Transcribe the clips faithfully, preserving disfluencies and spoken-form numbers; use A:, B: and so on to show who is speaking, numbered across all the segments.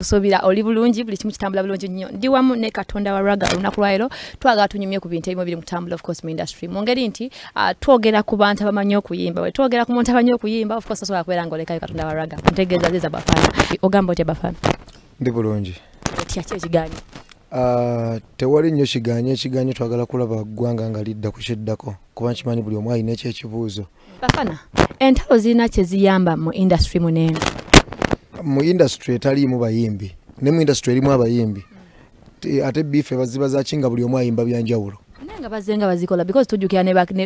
A: kusobira oli bulungi buli kimu kitambula bulungi nnyo ndi wamu ne Katonda wa raga olunaku lwaleero twagala tunyumye ku bintu ebimu biri mu kutambula of course mu industry mu ngeri nti uh, twogera ku bantu abamanyi okuyimba we twogera ku muntu abamanyi okuyimba of course asobola kubeera ng'olekayo Katonda wa raga ntegeeza Zizza Bafana ogamba otya Bafana
B: ndi bulungi
A: otya ki ekigaanyi
B: Uh, tewali nnyo kigaanye ekigaanye twagala kulaba ggwanga nga lidda ku kiddako kuba nkimanyi buli omu alina ekyekibuuzo.
A: Bafana entalo zirina kye ziyamba mu industry munene
B: mu industry etaliimu bayimbi ne mu industry erimu abayimbi ate bife baziba zakinga buli omu ayimba byanjawulo
A: nga bazenga bazikola because tujukira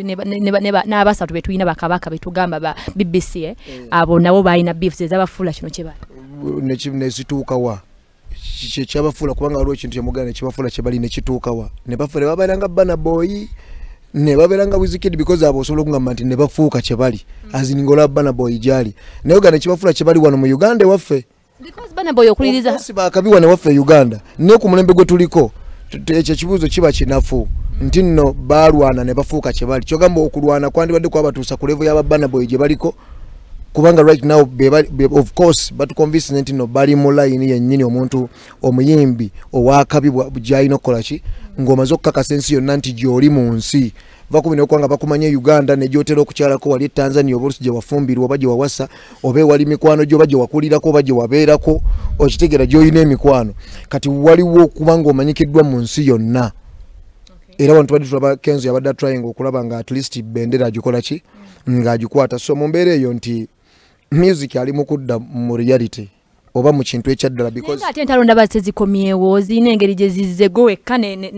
A: n'abasatu betulina bakabaka betugamba ba B B C eh? Abo nabo balina beef zezabafula kino kye bali
B: nekituuka wa kyabafula kubanga waliwo ekintu kyemugana ekibafula kye bali nekituuka wa ne bafula babeeranga Bana Boy ne babeeranga Wizkid because abo osobola okugamba nti ne bafuuka kye bali aziningola Bana Boy gyali naye gana ekibafula kye bali wano mu Uganda waffe
A: because Bana Boy okuliriza
B: si bakabiwa ne waffe Uganda ne ku mulembe gwe tuliko ekyo kibuuzo kiba kinafu nti nno balwana ne bafuuka kye bali kyogamba okulwana kwandibadde kwabatuusa ku level y'aba Bana Boy gye baliko kubanga right now be, be, of course but convince nti no bali mu line yennyini omuntu omuyimbi owakabibwa bujayino kolaki ngoma zokukakasa ensi yonna nti gy'oli mu nsi vakubina okwanga bakumanye Uganda ne gyotera okukyalako wali Tanzania oba olusi gye wafumbirwa oba gye wawasa oba wali mikwano gyo oba gye wakulirako oba gye wabeerako okitegera gy'olina emikwano kati waliwo kubanga omanyikiddwa mu nsi yonna era abantu badde tulaba Kenzo yabadde trying okulaba nga at least bendera agikola ki nga agikwata so mu mbeera eyo nti music ali mu kudda mu reality oba mu kintu ekyaddala because
A: ate entalo ndaba sezikomyewo zirina engeri gye zizze wekka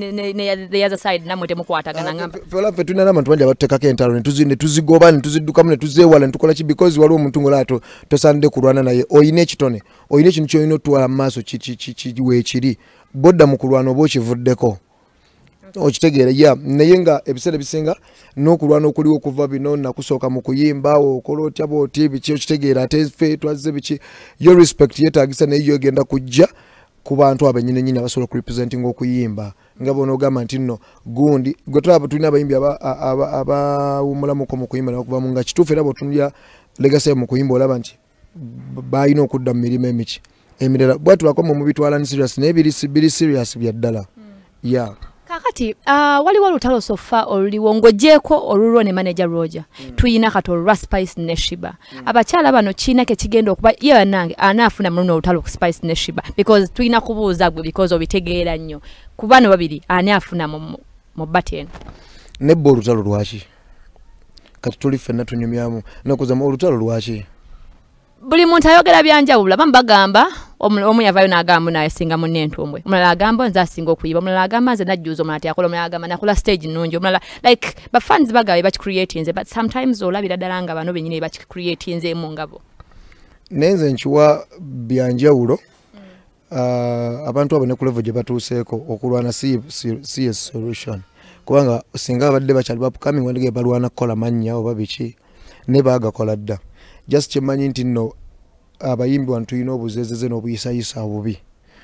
A: ne yaza side namwe temukwatagana ngamba
B: fela fe tulina abantu bangi abatekako entalo ne tuzigoba ne tuziddukamu ne tuzeewala ne tukola ki because waliwo omuntu ng'olaato tosande kulwana naye oyina ekitone oyina ekintu ky'olina otwala mu maaso weekiri bodda mu kulwana oba okivuddeko okitegeera ya naye nga ebiseera bisinga n'okulwana okuliwo okuva bino nakusooka mu kuyimba okola otya bwoti biki okitegeera ate ffe twazze biki yo respect yeetaagisa naye yo egenda kujja ku bantu abennyini nyini abasobola okurepresentinga okuyimba nga bona ogamba nti nno gundi gwe tulaba tulina abayimbi abawumulamuko mu kuyimba nakuvamu nga kituufu era bw'otunulya legacy mu kuyimba olaba nti balina okudda mu mirimu emiki emirala bwatu bakoma mu bitwala ni serious naye biri serious bya ddala ya
A: kakati uh, waliwo olutalo sofa oluliwo ng'ogyeko olulwo ne manager Roger mm. tuyina kati olwa Spice ne Shiba mm. abakyala bano kiina ke kigenda okuba ye bannange anaafuna muno olutalo ku Spice ne Shiba because tuyina kubuuza gwe because obitegeera nnyo ku bano babiri ani afuna mu mu button
B: nebbo olutalo lwaki kati tuli ffenna tunyumyamu nakuzama olutalo lwaki
A: buli muntu ayogera byanjawulo abamu bagamba omu yavayo n'agamba naye singa munne entumbwe omulala agamba nze asinga okuyiba omulala agamba nze najjuza omulala akola omulala agamba nakola stage nnungi omulala like bafans bagabe bakicreatinze but sometimes olabira ddala nga bano bennyini bakicreatinzeemu ngabo
B: naye nze nkiwa byanjawulo mm. uh, abantu abo ne ku level gye batuuseeko okulwana si, si, si a solution kubanga singa abadde bakyali bapukami wandige balwana kukola mannya oba biki ne baagakola dda just chemanyi nti nno abayimbi wantu tulina obuzezeze n'obuyisayisa obubi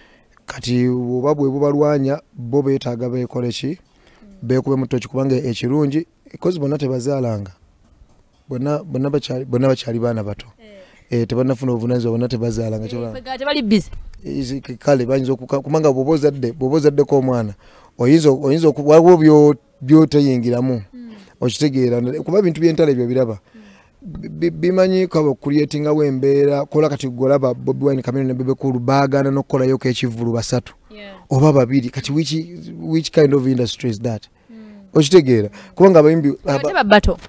B: kati oba bwe bubalwanya bo beetaaga beekole ki beekube mutoki kubanga ekirungi because bonna tebazaalanga bonna bonna bakyali bonna bakyali baana bato eh tebannafuna obuvunaanyizibwa bonna tebazaalanga
A: kyobala tebali busy
B: kale bayinza kubanga bw'obozadde bw'obozaddeko omwana oyinza oyinza waliwo by'oteyingiramu okitegeera kuba bintu by'entalo ebyo biraba bimanyi kaba creatinga wembeera kola kati golaba Bobi Wine Chameleone ne Bebe Cool baagana n'okukola yoko ekivulu basatu oba babiri kati which which kind of industry is that okitegeera kubanga abayimbi
A: bato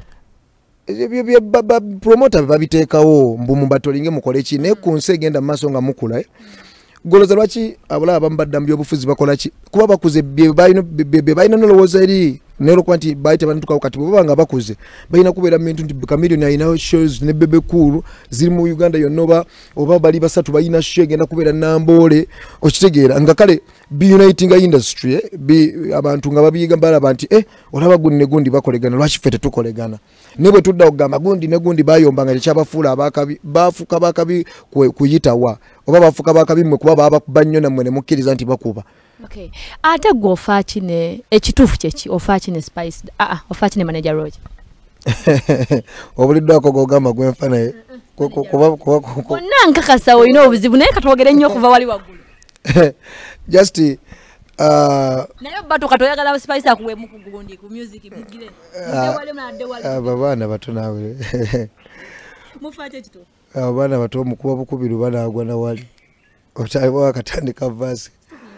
B: promoter babiteekawo mbu mubatolinge mukole ki naye ku nsi egenda mu maaso nga mukula goloza lwaki abulaba bambadda mu byobufuzi bakola ki kuba bakuze bye balina n'olowooza eri nero kwanti baite bantuka kati baba nga bakuze bayina kubeera muntu nti Chameleone ayina shows ne Bebe Cool ziri mu Uganda yonnoba oba bali basatu bayina show egenda kubeera Nambole okitegeera nga kale be uniting industry eh? Bi abantu nga babiyiga mbala banti eh olaba gundi ne gundi bakolegana lwaki fete tukolegana nebo tudda ogamba gundi ne gundi bayomba nga kyabafuula abakabi bafuka bakabi kuyitawa oba bafuka bakabi mwe kuba baba banyona mwene mukkiriza nti bakuba.
A: Okay. Ate go ofa kine ekituufu kyeki ofa kine Spice ah ah ofa kine manager Roger.
B: Obulidde ako gogamba gwenfana kuba kuba
A: kuba. Onnanga kasa oyina obuzibu naye katwogere nnyo kuva wali waggulu.
B: just uh
A: nayo bato katoyagala spice akuwe mukugundi ku music mugire wale mnade wale
B: babana bato nawe
A: mufache kito
B: abana bato mukuba bukubiru bana agwa na wali otali wakatandika vasi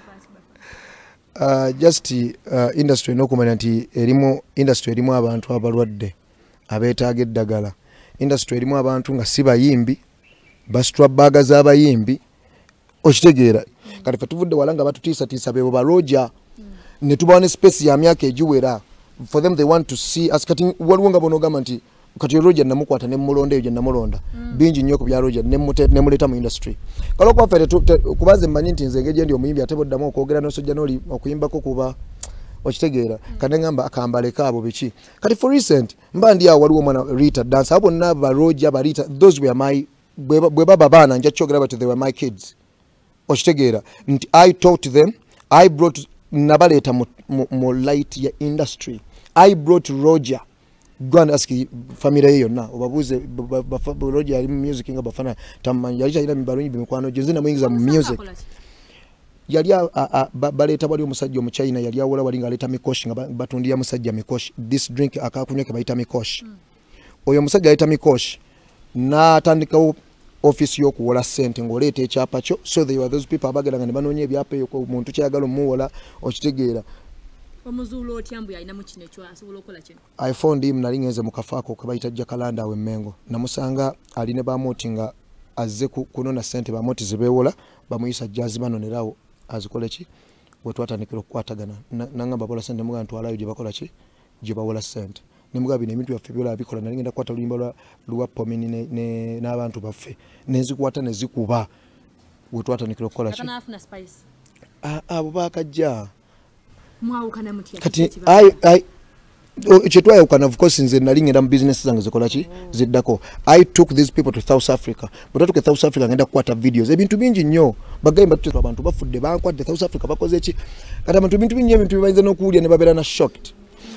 B: uh just uh, industry no kumanya nti erimo industry erimo abantu abalwadde abetaaga eddagala industry erimo abantu nga siba yimbi bastra baga z'abayimbi okitegeera kati fe tuvudde walanga batutiisa tiisa bebo baroja ne tubone space ya myaka ejiwera for them they want to see us kati waliwo nga bono gamba nti kati roja namukwata ne mulonde ejo namulonda mm. bingi nnyo ku bya roja ne mute ne muleta mu industry kalo kwa fere kubaze mmanyi nti nze ngeje ndi omuyimbi ateboddamu okwogera n'osojja n'oli okuyimbako kuba okitegeera mm. kane ngamba akambale kaabo biki kati for recent mba ndi awo waliwo mwana Rita dance abo naba roja ba Rita those were my bwe baba bana nja kyogera but they were my kids okitegeera nti I taught them I brought nabaleta mu, mu, mu light ya industry I brought Roger Gwanda aski familia hiyo na obabuze Roger ali music nga Bafana tamanya yali ina mibarunyi bimikwano jezina mwingiza mu music yali baleta bali omusajja mu China yali awola bali nga leta mikoshi nga batundia musajja mikoshi this drink akakunywa ke bayita mikoshi mm. oyo musajja leta mikoshi na atandika office yo kuwola sente ngolete ekyapa kyo so they were those people abageranga ne banonye ebyapa yo ko muntu kyagalo muwola okitegeera
A: omuzulo otyambu yalina mu kino ekyo asobola okola kino
B: I found him nalingenze mu kafaako ke bayita Jakalanda we Mengo namusanga aline bamoti nga azze kunona sente bamoti zibewola bamuyisa jazz banonerawo azikola ki wetwatandikira okukwatagana nangamba bola sente muga ntwalayo gye bakola ki gye bawola sente nimugabi ne bintu byaffe byola bikola nalingenda kwata lulimba lwa luwa pomini ne, ne n'abantu baffe nezikwata nezikuba wetwatandikira okukola ki
A: kana afuna spice
B: ah abo bakajja
A: mwawukana mutya
B: kati I I chetwayo kana of course nze nalingenda mu business zange zikola ki oh. ziddako I took these people to South Africa but atuke South Africa ngenda kwata videos ebintu bingi nnyo bagayimba tutyo abantu bafudde bankwate South Africa bakoze ki kati abantu bintu bingi ebintu bibayinza n'okuwulya ne babeera na shocked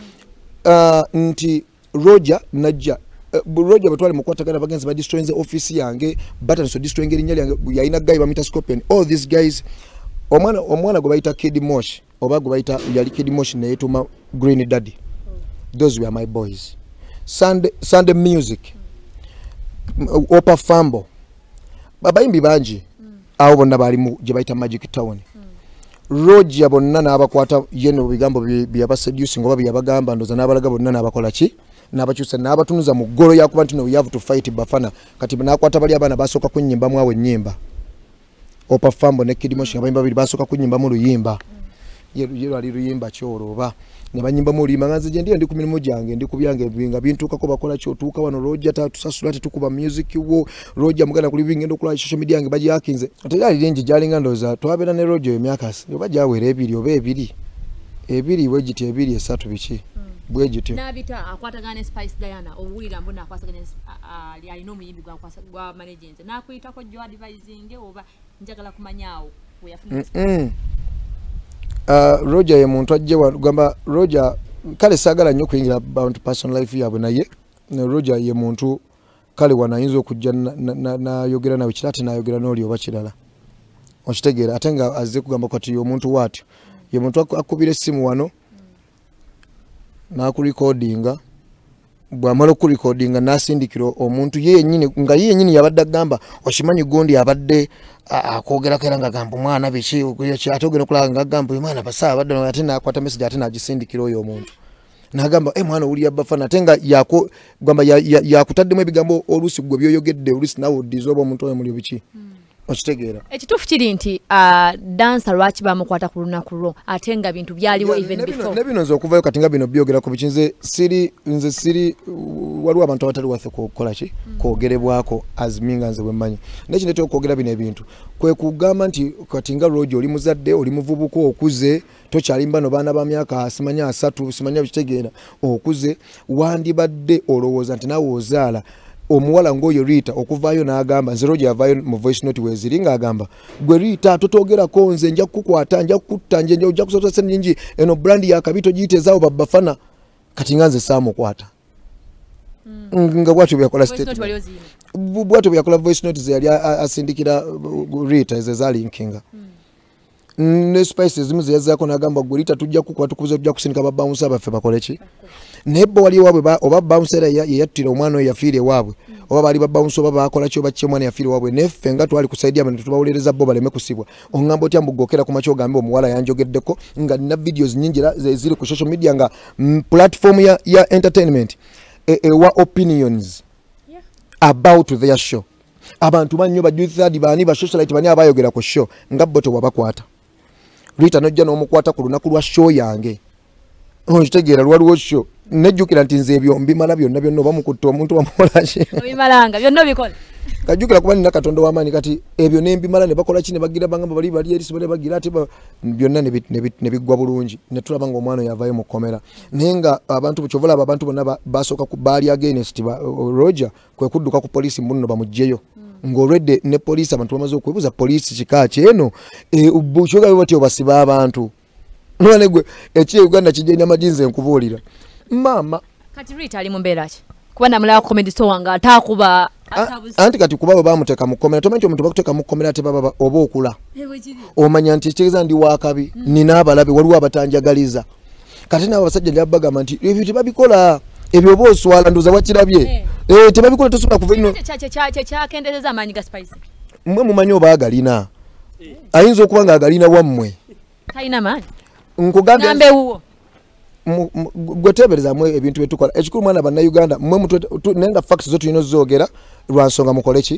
B: uh, nti Roger najja uh, Roger batwale mukwatagana bagenzi ba destroying the office yange button so destroying erinnya lyange yayina guy ba meter scope all these guys omwana omwana go bayita Kid Mosh oba go bayita yali Kid Mosh ne yetuma Green Daddy those were my boys Sunday Sunday music mm. Opa Fambo babayimbi banji mm. abo bonna bali mu gye bayita Magic Town mm. Roger bonna n'abakwata yeno bigambo byaba seducing oba byabagamba ndoza n'abalaga bonna n'abakola ki n'abakyusa n'abatunuza mu ggolo yakuba nti no we have to fight Bafana kati n'akwata bali abana basooka kunnyimba mu awe nnyimba Opa Fambo ne Kid Moshi abayimba babiri basooka kunnyimba mu luyimba yero yero ali luyimba kyoroba ne banyimba mu luyimba nganze je ndiyo ndi ku mirimu gyange ndi ku byange binga bintuka ko bakola kyo tuka wano Roger ta tusasula tukuba music wo Roger mugana kuli bingendo kula social media yange baji yakinze atali lingi jalinga ndoza twabera ne Roger emyakasi yo baja were ebiri oba ebiri ebiri wejiti ebiri esatu bichi bwejiti
A: nabita akwatagane Spice Diana owulira mbona akwasagane ali ali no muyimbi gwa kwasa gwa management na kuita ko jo advising oba njagala kumanyawo kuyafuna
B: mm Uh, Roger ye muntu ajje gamba Roger kale sagala nnyo kuyingira abantu personal life yabwe naye ne Roger ye muntu kale wanayinza okujja na, na, na yogera nawe kirate na yogera n'oli oba kirala okitegeera ate nga azze kugamba kati yo muntu watyo ye muntu akubira essimu wano n'akurecordinga bw'amala okurecordinga n'asindikiro omuntu ye yennyini nga ye yennyini yabadde agamba okimanyi gundi abadde akwogera kera nga gamba omwana biki ate ogenda okulaba nga agamba omwana basa abadde ate n'akwata message ate n'agisindikira oyo omuntu n'agamba e mwana owulira Bafana ate nga gamba yakutaddemu ebigambo oluusi gwe byoyogedde oluusi nawe oddiza oba omuntu oyo muli biki okitegeera
A: ekituufu kiri nti uh, dansa lwaki bamukwata ku lunaku lwo ate nga bintu byaliwo even before
B: ne bino nze okuvayo kati nga bino byogera ku biki nze siri nze siri waliwo abantu abatali waffe kukola ki mm. kwogerebwako aziminga nze bwemmanyi nekindeta okwogera bino ebintu kwe kugamba nti kati nga Roger oli muzadde oli muvubuka okuze tokyalimba no baana ba myaka simanya asatu simanya bikitegeera okuze wandibadde olowooza nti nawe ozaala omuwala ngoyo Rita okuvaayo n'agamba nze Roger avaayo mu voice note weziringa agamba gwe Rita totogerako nze nja kukukwata nja kukutta nje nja kusota sente nyingi eno brand ya kabito giyite zaawo Bafana kati nga nze saamukwata mm. nga bwatyo byakola state bwatyo byakola voice note ze yali asindikira Rita ze zalinkinga mm. ne spices zimu ziyazako nagamba gulita tujja kukuba tukuze tujja kusindika babouncer baffe bakoleki nebo wali wabwe ba oba bouncer ya yattira omwana oyo yafiire wabwe oba bali babouncer oba bakola kyo bacye mwana yafiire wabwe neffe nga twali kusaidia abantu tubawulereza bo baleme kusibwa ongambo tyambu gokera ku macho gambe omuwala yanjogeddeko nga na videos nyingi ziri ku social media nga mm, platform ya, ya entertainment e, e, wa opinions yeah. about their show abantu banyo bajuthadi bani ba socialite bani abayogera ku show nga boto wabakwata Rita nojja n'omukwata ku lunaku lwa show yange onjitegeera lwaliwo show nejjukira nti nze ebyo mbimala byonna byonna oba mukutta omuntu bamulaje
A: bimalanga byonna bikola
B: kajjukira kuba nina Katonda w'amaanyi kati ebyo nembimala ne bakola ki ne bagira bangamba bali bali eri sibale bagira ate byonna ne biggwa bulungi ne tulaba nga omwana yavaayo mu kkomera naye nga abantu bukyovula abo abantu bonna basooka ku baali against Roger kwe kudduka ku poliisi munno bamugjeyo ng'olwedde ne poliisi abantu bamaze okwebuuza poliisi kika kyeno bukyogera bati obasiba abantu none gwe eki Uganda kijenya majinze nkubuulira mama
A: kati Rita ali mu mbeera ki kuba namulaba comedy store nga atakuba
B: anti kati kuba baba muteka mu komera tomanyi omuntu bakuteka mu komera ate baba oba okula omanya nti kigeza ndi wakabi mm. nina abalabe waliwo abatanjagaliza kati nabo basajja lyabagamba nti ebyo tebabikola ebyo boswala nduza wakirabye eh hey. tebabikola tosubira kuva ino
A: kyakendereza amaanyi ga spice
B: mmwe mumanyi oba agalina hey. ayinza okuba nga agalina wammwe
A: talina maanyi
B: nkugambye
A: nambe uwo
B: gwetebereza mwe ebintu betukola ekikulu mwana bana Uganda mwe mutwe nenga facts zo tulino zogera lwansonga mukoleki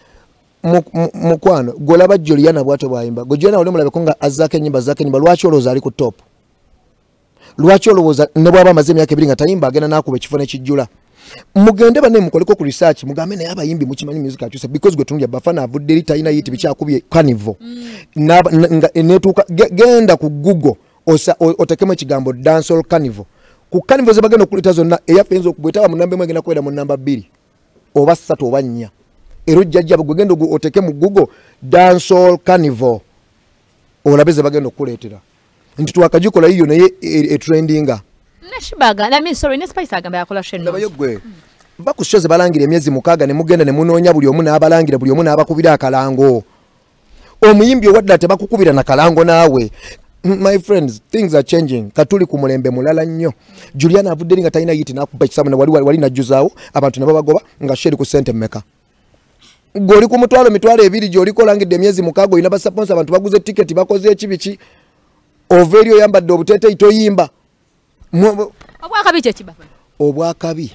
B: mukwano golaba Juliana bwato bwayimba go Juliana ole mulabe konga azake nyimba zake nyimba lwachi oloza ali ku top lwachi oloza ne bwaba mazemi yake biringa tayimba agena nakuba ekifone kijjula mugende bane mukoleko ku research mugambe naye abayimbi mukimanyi music akyuse because gwe tunja Bafana avudde lita yiti bikyakubye carnival na netuka genda ku Google osa otekemo ekigambo dancehall carnival ku carnival zebagenda okulita zonna eyafenzo okugweta mu namba mwegenda kwera mu namba bbiri oba ssatu oba nnya ero jjajja bagenda otekemo Google dancehall carnival olabeze bagenda okuletera nti twakajikola yiyo naye e trendinga
A: nashibaga na mi sorry ne spice agamba yakola shenno
B: nabayogwe bakushoze balangira emyezi mukaga ne mugenda ne munonya buli omu n'abalangira buli omu n'abakubira akalango omuyimbi owadde ate bakukubira na kalango naawe. My friends, things are changing. Katuli ku mulembe mulala nnyo. Juliana avudde nga talina yiti nakuba kisamu na wali wali najuzaawo abantu nabo bagoba nga sheri ku sente meka. Goli ku mutwalo mitwalo ebiri gyoli kolangidde emyezi mukago ina ba sponsor abantu baguze ticket bakoze ekibiki. Overio yambadde obutete itoyimba.
A: Obwakabi kye kibafa.
B: Obwakabi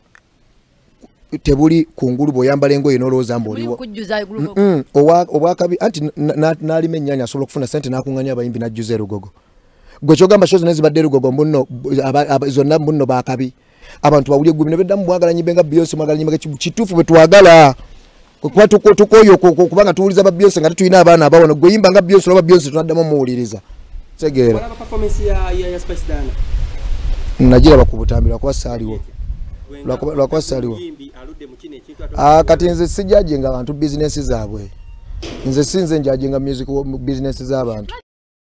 B: tebuli kungulu boyambala engoye noloza mboliwo mm obwakabi anti nali menyanya solo kufuna sente nakunganya abayimbi najjuze rugogo gwe kyogamba shozi nezibadde rugogo mbunno zonna mbunno bakabi abantu bawulye gwe nebedda mbwagala nyibenga Beyonce mwagala nyimega kitufu bwe twagala kuba tuko tukoyo kubanga tuwuliza ba Beyonce nga tuyina abaana abawono gwe yimba nga Beyonce oba Beyonce tunaddamu muwuliriza tegeera
C: wala performance ya ya Spice Dana
B: nagira bakubutambira kwa saliwo lwakwa saliwo ah kati nze sijaje nga abantu business zaabwe nze sinze njaje nga music business z'abantu